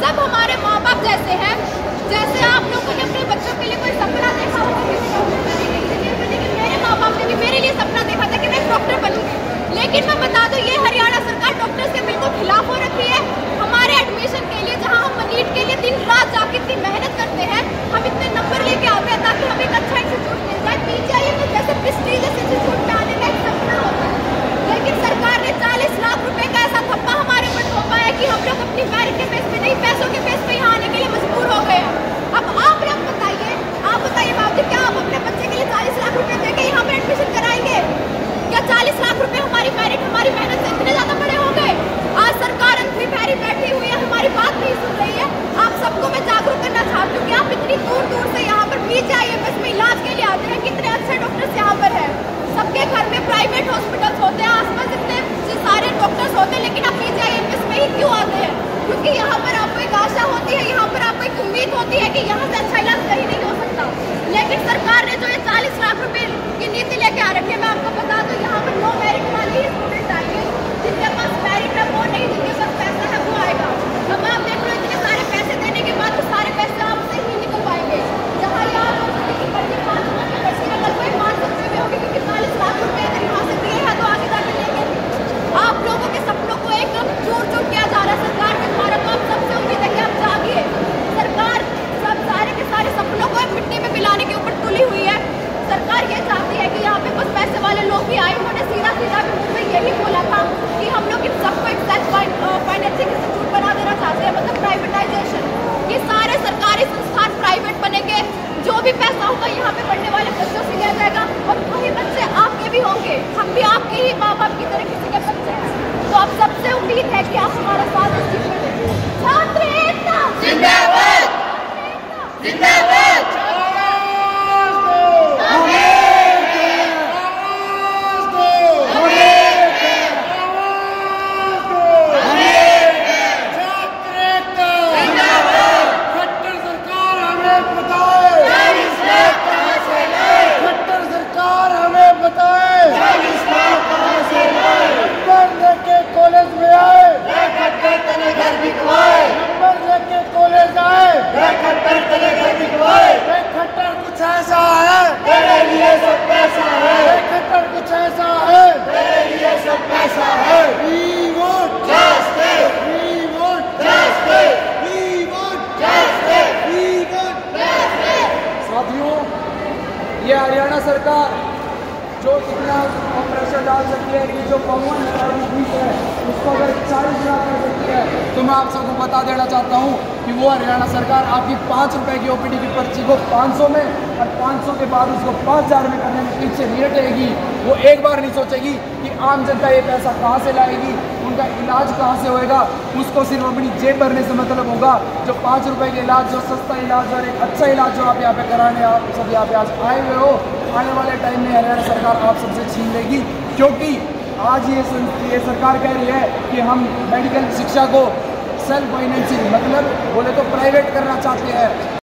सब हमारे माँ बाप जैसे हैं। जैसे आप लोगों ने अपने बच्चों के लिए कोई सपना देखा होगा किसी डॉक्टर बनने के लिए, मेरे माँ बाप ने भी मेरे लिए सपना देखा था कि मैं डॉक्टर बनूंगी। लेकिन मैं बता दूं, ये हरियाणा सरकार डॉक्टर्स के बिल्कुल खिलाफ हो रखी है। हमारे एडमिशन के लिए, जहाँ हम नीट के लिए दिन रात जाके इतनी मेहनत करते हैं, हम इतने नंबर लेके आते हैं ताकि हमें एक अच्छा इंस्टीट्यूट मिल जाए। पीजीआई में जैसे प्रेस्टीजियस इंस्टीट्यूट में आने का एक सपना होता है, लेकिन सरकार ने 40 लाख रुपए का ऐसा थप्पा हमारे ऊपर थोपा है कि हम लोग अपनी मेरिट के बेस पे नहीं, पैसों के बेस पे यहाँ आने के लिए मजबूर हो गए हैं। अब आप लोग बताइए बाबू, क्या आप अपने बच्चे के लिए 40 लाख रुपए देके यहाँ पे एडमिशन कराएंगे? क्या 40 लाख रुपए हमारी मेरिट, हमारी मेहनत से इतने ज्यादा बड़े हो गए? आज सरकार अंधी पैरी बैठी हुई है, हमारी बात नहीं सुन रही है। आप सबको मैं जागरूक करना चाहती हूँ कि आप इतनी दूर दूर से यहाँ पर पीजीआईएमएस में इलाज के लिए आते हैं। कितने अच्छे डॉक्टर्स यहाँ पर हैं, सबके घर में प्राइवेट हॉस्पिटल्स होते हैं, आसपास इतने सारे डॉक्टर्स होते हैं, लेकिन आप पीजीआईएमएस में ही क्यों आते हैं? क्योंकि यहाँ पर आपको एक आशा होती है, यहाँ पर आपको एक उम्मीद होती है कि यहाँ से अच्छा इलाज कहीं नहीं हो सकता। लेकिन सरकार ने जो ये 40 लाख रुपए की नीति लेके आ रखी है, मैं आपको बता दूं, यहाँ पर नो मेरिट वाले ही स्टूडेंट आएंगे। जिनके पास मेरिट है वो नहीं, जिनके पास पैसा है वो आएगा। अब आप देख लो, इतने सारे पैसे देने के बाद तो सारे पैसे आपसे ही निकलवाएंगे। जहाँ यार कोई मान सकते हुए होगी, क्योंकि 40 लाख रुपए अगर यहाँ से दिए हैं तो आगे जाकर लेंगे। आप लोगों के सपनों को एकदम चूर चूर किया जा रहा है सरकार के द्वारा। तो आप सबसे उम्मीद है कि आप जागिए। सरकार सब सारे के सारे सपनों को मिट्टी में मिलाने के ऊपर तुली हुई है। सरकार ये चाहती है कि यहाँ पे बस पैसे वाले लोग ही आए। उन्होंने सीधा भी यही बोला था कि हम लोग इन सबको एक सेल्फ फाइनेंसिंग इंस्टीट्यूट बना देना चाहते हैं, मतलब प्राइवेटाइजेशन। ये सारे सरकारी संस्थान प्राइवेट बनेंगे, जो भी पैसा होगा यहाँ पे पढ़ने वाले बच्चों से लिया जाएगा। और वही बच्चे आपके भी होंगे, हम भी आपके ही माँ बाप की तरह किसी के बच्चे हैं। तो आप सबसे उम्मीद है कि आप हमारा साथ इस चीज में दें। छात्र एकता जिंदाबाद, जिंदाबाद। ये हरियाणा सरकार जो इतना प्रेशर डाल सकती है, ये जो कॉमन है उसको अगर 40 लाख कर सकती है, तो मैं आप सबको बता देना चाहता हूँ कि वो हरियाणा सरकार आपकी 5 रुपए की ओपीडी की पर्ची को 500 में और 500 के बाद उसको 5000 में करने में पीछे नहीं हटेगी। वो एक बार नहीं सोचेगी कि आम जनता ये पैसा कहाँ से लाएगी, उनका इलाज कहाँ से होएगा। उसको सिर्फ अपनी जेब भरने से मतलब होगा। जो 5 रुपए के इलाज, जो सस्ता इलाज और एक अच्छा इलाज जो आप यहाँ पे कराने आप सब यहाँ पे आज आए हुए हो, आने वाले टाइम में हरियाणा सरकार आप सबसे छीन लेगी। क्योंकि आज ये सरकार कह रही है कि हम मेडिकल शिक्षा को सेल्फ फाइनेंसिंग, मतलब बोले तो प्राइवेट करना चाहते हैं।